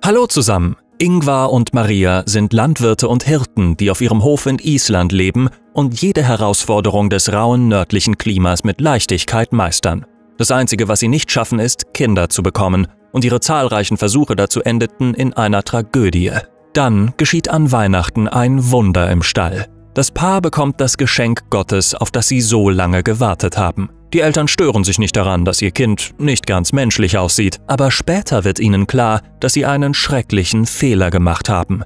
Hallo zusammen! Ingvar und Maria sind Landwirte und Hirten, die auf ihrem Hof in Island leben und jede Herausforderung des rauen nördlichen Klimas mit Leichtigkeit meistern. Das Einzige, was sie nicht schaffen, ist, Kinder zu bekommen, und ihre zahlreichen Versuche dazu endeten in einer Tragödie. Dann geschieht an Weihnachten ein Wunder im Stall. Das Paar bekommt das Geschenk Gottes, auf das sie so lange gewartet haben. Die Eltern stören sich nicht daran, dass ihr Kind nicht ganz menschlich aussieht, aber später wird ihnen klar, dass sie einen schrecklichen Fehler gemacht haben.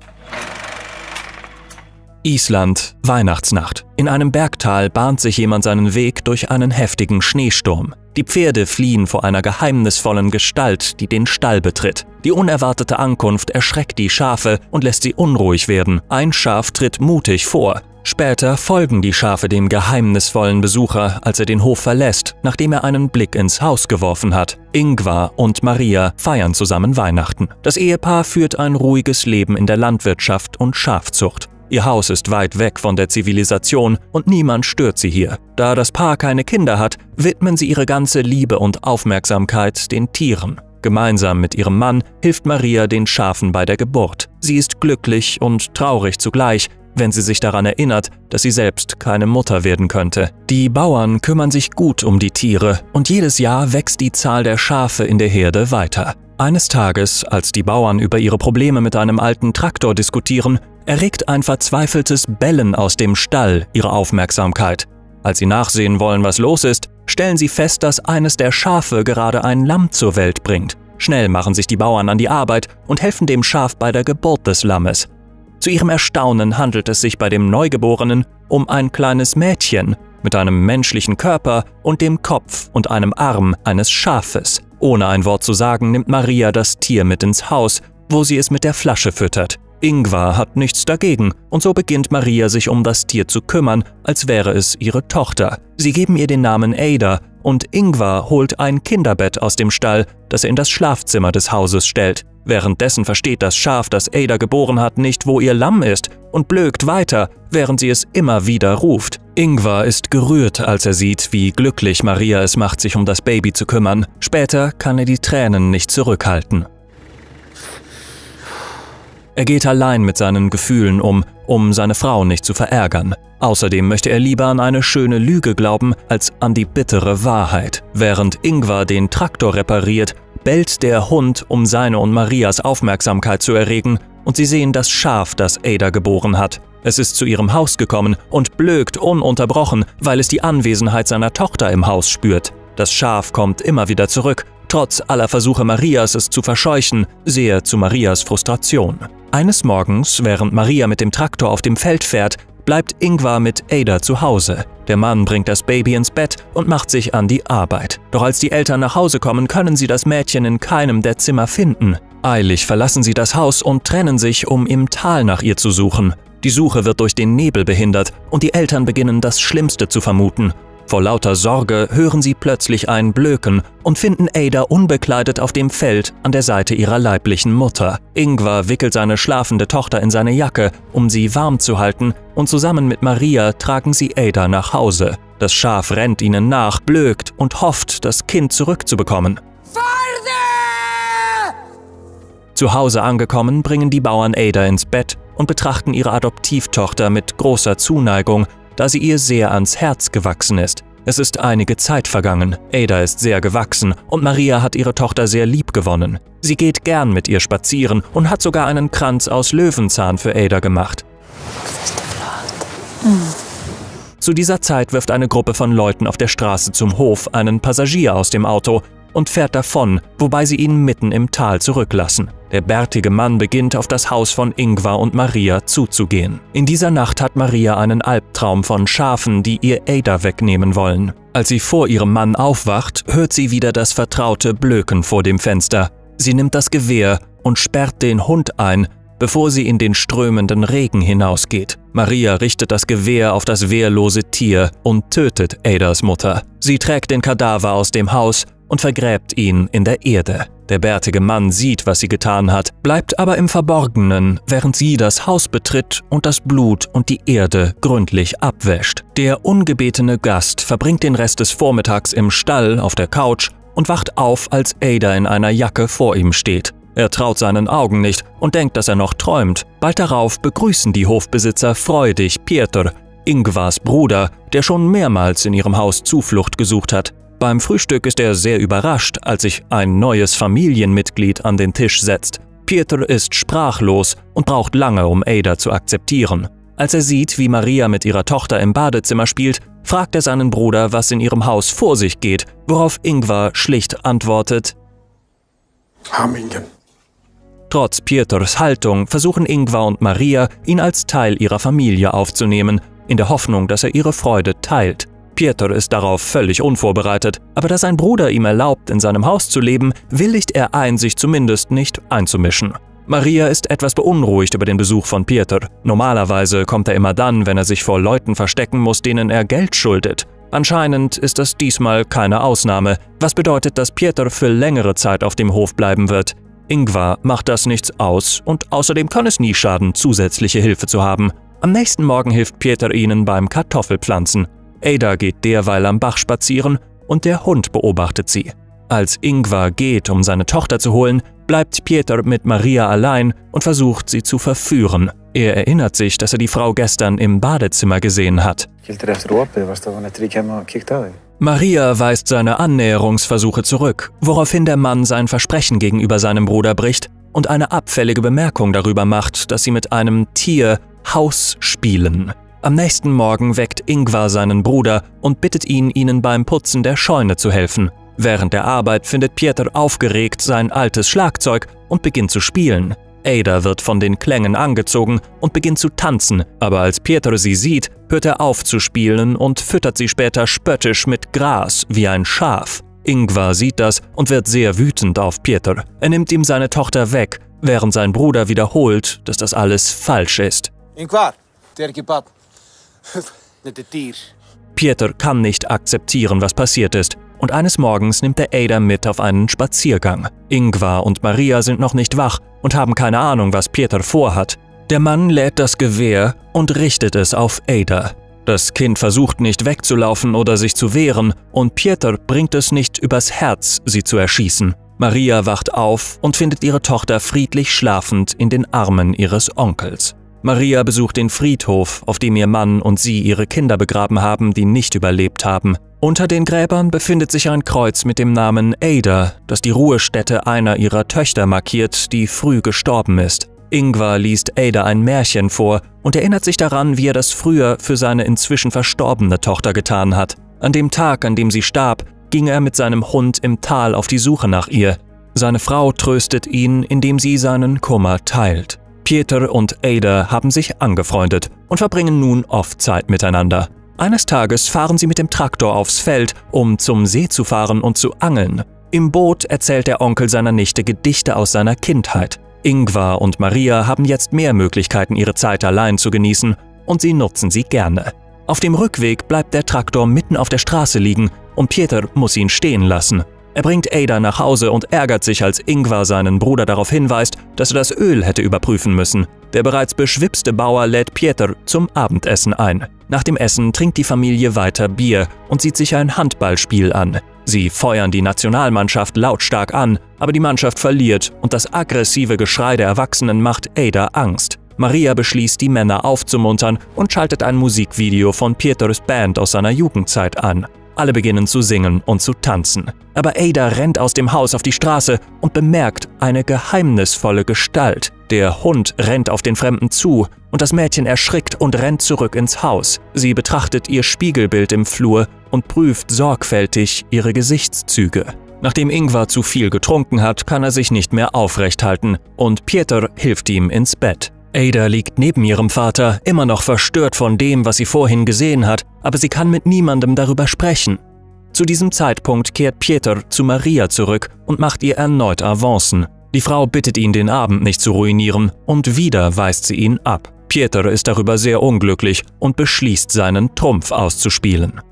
Island, Weihnachtsnacht. In einem Bergtal bahnt sich jemand seinen Weg durch einen heftigen Schneesturm. Die Pferde fliehen vor einer geheimnisvollen Gestalt, die den Stall betritt. Die unerwartete Ankunft erschreckt die Schafe und lässt sie unruhig werden. Ein Schaf tritt mutig vor. Später folgen die Schafe dem geheimnisvollen Besucher, als er den Hof verlässt, nachdem er einen Blick ins Haus geworfen hat. Ingvar und Maria feiern zusammen Weihnachten. Das Ehepaar führt ein ruhiges Leben in der Landwirtschaft und Schafzucht. Ihr Haus ist weit weg von der Zivilisation und niemand stört sie hier. Da das Paar keine Kinder hat, widmen sie ihre ganze Liebe und Aufmerksamkeit den Tieren. Gemeinsam mit ihrem Mann hilft Maria den Schafen bei der Geburt. Sie ist glücklich und traurig zugleich, wenn sie sich daran erinnert, dass sie selbst keine Mutter werden könnte. Die Bauern kümmern sich gut um die Tiere und jedes Jahr wächst die Zahl der Schafe in der Herde weiter. Eines Tages, als die Bauern über ihre Probleme mit einem alten Traktor diskutieren, erregt ein verzweifeltes Bellen aus dem Stall ihre Aufmerksamkeit. Als sie nachsehen wollen, was los ist, stellen sie fest, dass eines der Schafe gerade ein Lamm zur Welt bringt. Schnell machen sich die Bauern an die Arbeit und helfen dem Schaf bei der Geburt des Lammes. Zu ihrem Erstaunen handelt es sich bei dem Neugeborenen um ein kleines Mädchen mit einem menschlichen Körper und dem Kopf und einem Arm eines Schafes. Ohne ein Wort zu sagen, nimmt Maria das Tier mit ins Haus, wo sie es mit der Flasche füttert. Ingvar hat nichts dagegen und so beginnt Maria sich um das Tier zu kümmern, als wäre es ihre Tochter. Sie geben ihr den Namen Ada und Ingvar holt ein Kinderbett aus dem Stall, das er in das Schlafzimmer des Hauses stellt. Währenddessen versteht das Schaf, das Ada geboren hat, nicht, wo ihr Lamm ist und blökt weiter, während sie es immer wieder ruft. Ingvar ist gerührt, als er sieht, wie glücklich Maria es macht, sich um das Baby zu kümmern. Später kann er die Tränen nicht zurückhalten. Er geht allein mit seinen Gefühlen um seine Frau nicht zu verärgern. Außerdem möchte er lieber an eine schöne Lüge glauben, als an die bittere Wahrheit. Während Ingvar den Traktor repariert, bellt der Hund, um seine und Marias Aufmerksamkeit zu erregen, und sie sehen das Schaf, das Ada geboren hat. Es ist zu ihrem Haus gekommen und blökt ununterbrochen, weil es die Anwesenheit seiner Tochter im Haus spürt. Das Schaf kommt immer wieder zurück, trotz aller Versuche Marias, es zu verscheuchen, sehr zu Marias Frustration. Eines Morgens, während Maria mit dem Traktor auf dem Feld fährt, bleibt Ingvar mit Ada zu Hause. Der Mann bringt das Baby ins Bett und macht sich an die Arbeit. Doch als die Eltern nach Hause kommen, können sie das Mädchen in keinem der Zimmer finden. Eilig verlassen sie das Haus und trennen sich, um im Tal nach ihr zu suchen. Die Suche wird durch den Nebel behindert und die Eltern beginnen, das Schlimmste zu vermuten. Vor lauter Sorge hören sie plötzlich ein Blöken und finden Ada unbekleidet auf dem Feld an der Seite ihrer leiblichen Mutter. Ingvar wickelt seine schlafende Tochter in seine Jacke, um sie warm zu halten, und zusammen mit Maria tragen sie Ada nach Hause. Das Schaf rennt ihnen nach, blökt und hofft, das Kind zurückzubekommen. Vater! Zu Hause angekommen, bringen die Bauern Ada ins Bett und betrachten ihre Adoptivtochter mit großer Zuneigung, da sie ihr sehr ans Herz gewachsen ist. Es ist einige Zeit vergangen. Ada ist sehr gewachsen und Maria hat ihre Tochter sehr lieb gewonnen. Sie geht gern mit ihr spazieren und hat sogar einen Kranz aus Löwenzahn für Ada gemacht. Zu dieser Zeit wirft eine Gruppe von Leuten auf der Straße zum Hof einen Passagier aus dem Auto und fährt davon, wobei sie ihn mitten im Tal zurücklassen. Der bärtige Mann beginnt, auf das Haus von Ingvar und Maria zuzugehen. In dieser Nacht hat Maria einen Albtraum von Schafen, die ihr Ada wegnehmen wollen. Als sie vor ihrem Mann aufwacht, hört sie wieder das vertraute Blöken vor dem Fenster. Sie nimmt das Gewehr und sperrt den Hund ein, bevor sie in den strömenden Regen hinausgeht. Maria richtet das Gewehr auf das wehrlose Tier und tötet Adas Mutter. Sie trägt den Kadaver aus dem Haus und vergräbt ihn in der Erde. Der bärtige Mann sieht, was sie getan hat, bleibt aber im Verborgenen, während sie das Haus betritt und das Blut und die Erde gründlich abwäscht. Der ungebetene Gast verbringt den Rest des Vormittags im Stall auf der Couch und wacht auf, als Ada in einer Jacke vor ihm steht. Er traut seinen Augen nicht und denkt, dass er noch träumt. Bald darauf begrüßen die Hofbesitzer freudig Pietr, Ingvars Bruder, der schon mehrmals in ihrem Haus Zuflucht gesucht hat. Beim Frühstück ist er sehr überrascht, als sich ein neues Familienmitglied an den Tisch setzt. Pietr ist sprachlos und braucht lange, um Ada zu akzeptieren. Als er sieht, wie Maria mit ihrer Tochter im Badezimmer spielt, fragt er seinen Bruder, was in ihrem Haus vor sich geht, worauf Ingvar schlicht antwortet: Hamingen. Trotz Pietrs Haltung versuchen Ingvar und Maria, ihn als Teil ihrer Familie aufzunehmen, in der Hoffnung, dass er ihre Freude teilt. Pietr ist darauf völlig unvorbereitet, aber da sein Bruder ihm erlaubt, in seinem Haus zu leben, willigt er ein, sich zumindest nicht einzumischen. Maria ist etwas beunruhigt über den Besuch von Pietr. Normalerweise kommt er immer dann, wenn er sich vor Leuten verstecken muss, denen er Geld schuldet. Anscheinend ist das diesmal keine Ausnahme, was bedeutet, dass Pietr für längere Zeit auf dem Hof bleiben wird. Ingvar macht das nichts aus und außerdem kann es nie schaden, zusätzliche Hilfe zu haben. Am nächsten Morgen hilft Pietr ihnen beim Kartoffelpflanzen. Ada geht derweil am Bach spazieren und der Hund beobachtet sie. Als Ingvar geht, um seine Tochter zu holen, bleibt Pietr mit Maria allein und versucht, sie zu verführen. Er erinnert sich, dass er die Frau gestern im Badezimmer gesehen hat. Maria weist seine Annäherungsversuche zurück, woraufhin der Mann sein Versprechen gegenüber seinem Bruder bricht und eine abfällige Bemerkung darüber macht, dass sie mit einem Tier Haus spielen. Am nächsten Morgen weckt Ingvar seinen Bruder und bittet ihn, ihnen beim Putzen der Scheune zu helfen. Während der Arbeit findet Pietr aufgeregt sein altes Schlagzeug und beginnt zu spielen. Ada wird von den Klängen angezogen und beginnt zu tanzen, aber als Pietr sie sieht, hört er auf zu spielen und füttert sie später spöttisch mit Gras wie ein Schaf. Ingvar sieht das und wird sehr wütend auf Pietr. Er nimmt ihm seine Tochter weg, während sein Bruder wiederholt, dass das alles falsch ist. Ingvar, Pietr kann nicht akzeptieren, was passiert ist, und eines Morgens nimmt er Ada mit auf einen Spaziergang. Ingvar und Maria sind noch nicht wach und haben keine Ahnung, was Pietr vorhat. Der Mann lädt das Gewehr und richtet es auf Ada. Das Kind versucht nicht wegzulaufen oder sich zu wehren und Pietr bringt es nicht übers Herz, sie zu erschießen. Maria wacht auf und findet ihre Tochter friedlich schlafend in den Armen ihres Onkels. Maria besucht den Friedhof, auf dem ihr Mann und sie ihre Kinder begraben haben, die nicht überlebt haben. Unter den Gräbern befindet sich ein Kreuz mit dem Namen Ada, das die Ruhestätte einer ihrer Töchter markiert, die früh gestorben ist. Ingvar liest Ada ein Märchen vor und erinnert sich daran, wie er das früher für seine inzwischen verstorbene Tochter getan hat. An dem Tag, an dem sie starb, ging er mit seinem Hund im Tal auf die Suche nach ihr. Seine Frau tröstet ihn, indem sie seinen Kummer teilt. Pietr und Ada haben sich angefreundet und verbringen nun oft Zeit miteinander. Eines Tages fahren sie mit dem Traktor aufs Feld, um zum See zu fahren und zu angeln. Im Boot erzählt der Onkel seiner Nichte Gedichte aus seiner Kindheit. Ingvar und Maria haben jetzt mehr Möglichkeiten, ihre Zeit allein zu genießen, und sie nutzen sie gerne. Auf dem Rückweg bleibt der Traktor mitten auf der Straße liegen und Pietr muss ihn stehen lassen. Er bringt Ada nach Hause und ärgert sich, als Ingvar seinen Bruder darauf hinweist, dass er das Öl hätte überprüfen müssen. Der bereits beschwipste Bauer lädt Pietr zum Abendessen ein. Nach dem Essen trinkt die Familie weiter Bier und sieht sich ein Handballspiel an. Sie feuern die Nationalmannschaft lautstark an, aber die Mannschaft verliert und das aggressive Geschrei der Erwachsenen macht Ada Angst. Maria beschließt, die Männer aufzumuntern und schaltet ein Musikvideo von Pietrs Band aus seiner Jugendzeit an. Alle beginnen zu singen und zu tanzen. Aber Ada rennt aus dem Haus auf die Straße und bemerkt eine geheimnisvolle Gestalt. Der Hund rennt auf den Fremden zu und das Mädchen erschrickt und rennt zurück ins Haus. Sie betrachtet ihr Spiegelbild im Flur und prüft sorgfältig ihre Gesichtszüge. Nachdem Ingvar zu viel getrunken hat, kann er sich nicht mehr aufrecht halten und Pietr hilft ihm ins Bett. Ada liegt neben ihrem Vater, immer noch verstört von dem, was sie vorhin gesehen hat, aber sie kann mit niemandem darüber sprechen. Zu diesem Zeitpunkt kehrt Pietr zu Maria zurück und macht ihr erneut Avancen. Die Frau bittet ihn, den Abend nicht zu ruinieren, und wieder weist sie ihn ab. Pietr ist darüber sehr unglücklich und beschließt, seinen Trumpf auszuspielen.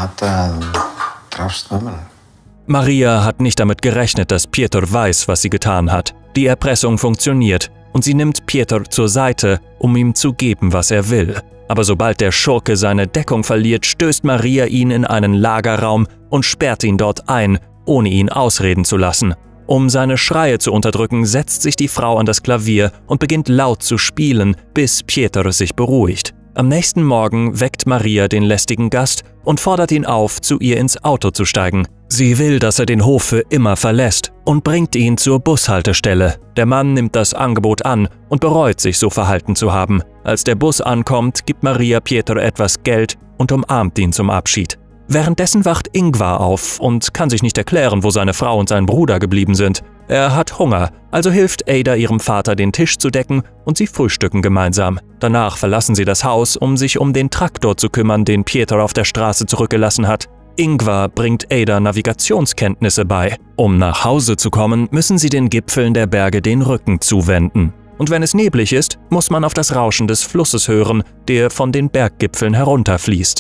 Maria hat nicht damit gerechnet, dass Pietr weiß, was sie getan hat. Die Erpressung funktioniert und sie nimmt Pietr zur Seite, um ihm zu geben, was er will. Aber sobald der Schurke seine Deckung verliert, stößt Maria ihn in einen Lagerraum und sperrt ihn dort ein, ohne ihn ausreden zu lassen. Um seine Schreie zu unterdrücken, setzt sich die Frau an das Klavier und beginnt laut zu spielen, bis Pietro sich beruhigt. Am nächsten Morgen weckt Maria den lästigen Gast und fordert ihn auf, zu ihr ins Auto zu steigen. Sie will, dass er den Hof für immer verlässt und bringt ihn zur Bushaltestelle. Der Mann nimmt das Angebot an und bereut, sich so verhalten zu haben. Als der Bus ankommt, gibt Maria Pietro etwas Geld und umarmt ihn zum Abschied. Währenddessen wacht Ingvar auf und kann sich nicht erklären, wo seine Frau und sein Bruder geblieben sind. Er hat Hunger, also hilft Ada ihrem Vater, den Tisch zu decken und sie frühstücken gemeinsam. Danach verlassen sie das Haus, um sich um den Traktor zu kümmern, den Pietro auf der Straße zurückgelassen hat. Ingvar bringt Ada Navigationskenntnisse bei. Um nach Hause zu kommen, müssen sie den Gipfeln der Berge den Rücken zuwenden. Und wenn es neblig ist, muss man auf das Rauschen des Flusses hören, der von den Berggipfeln herunterfließt.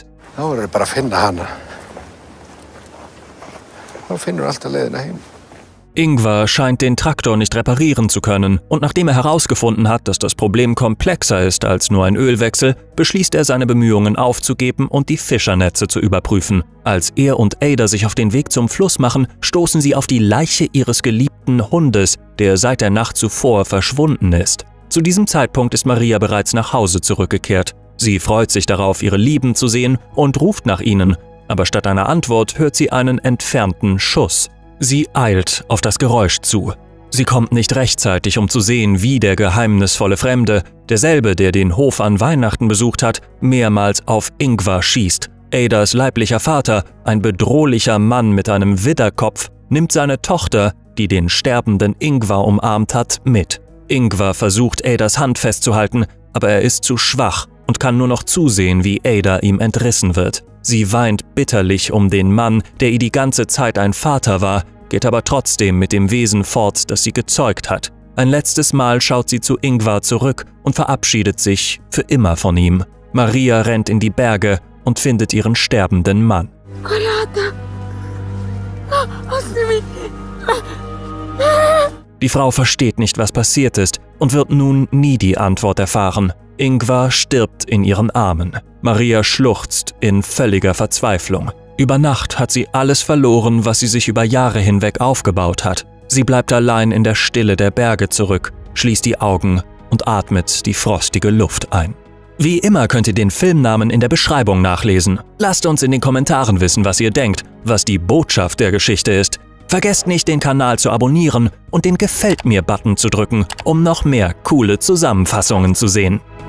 Ingvar scheint den Traktor nicht reparieren zu können und nachdem er herausgefunden hat, dass das Problem komplexer ist als nur ein Ölwechsel, beschließt er, seine Bemühungen aufzugeben und die Fischernetze zu überprüfen. Als er und Ada sich auf den Weg zum Fluss machen, stoßen sie auf die Leiche ihres geliebten Hundes, der seit der Nacht zuvor verschwunden ist. Zu diesem Zeitpunkt ist Maria bereits nach Hause zurückgekehrt. Sie freut sich darauf, ihre Lieben zu sehen und ruft nach ihnen, aber statt einer Antwort hört sie einen entfernten Schuss. Sie eilt auf das Geräusch zu. Sie kommt nicht rechtzeitig, um zu sehen, wie der geheimnisvolle Fremde, derselbe, der den Hof an Weihnachten besucht hat, mehrmals auf Ingvar schießt. Adas leiblicher Vater, ein bedrohlicher Mann mit einem Widderkopf, nimmt seine Tochter, die den sterbenden Ingvar umarmt hat, mit. Ingvar versucht, Adas Hand festzuhalten, aber er ist zu schwach und kann nur noch zusehen, wie Ada ihm entrissen wird. Sie weint bitterlich um den Mann, der ihr die ganze Zeit ein Vater war, geht aber trotzdem mit dem Wesen fort, das sie gezeugt hat. Ein letztes Mal schaut sie zu Ingvar zurück und verabschiedet sich für immer von ihm. Maria rennt in die Berge und findet ihren sterbenden Mann. Die Frau versteht nicht, was passiert ist und wird nun nie die Antwort erfahren. Ingvar stirbt in ihren Armen. Maria schluchzt in völliger Verzweiflung. Über Nacht hat sie alles verloren, was sie sich über Jahre hinweg aufgebaut hat. Sie bleibt allein in der Stille der Berge zurück, schließt die Augen und atmet die frostige Luft ein. Wie immer könnt ihr den Filmnamen in der Beschreibung nachlesen. Lasst uns in den Kommentaren wissen, was ihr denkt, was die Botschaft der Geschichte ist. Vergesst nicht, den Kanal zu abonnieren und den Gefällt mir-Button zu drücken, um noch mehr coole Zusammenfassungen zu sehen.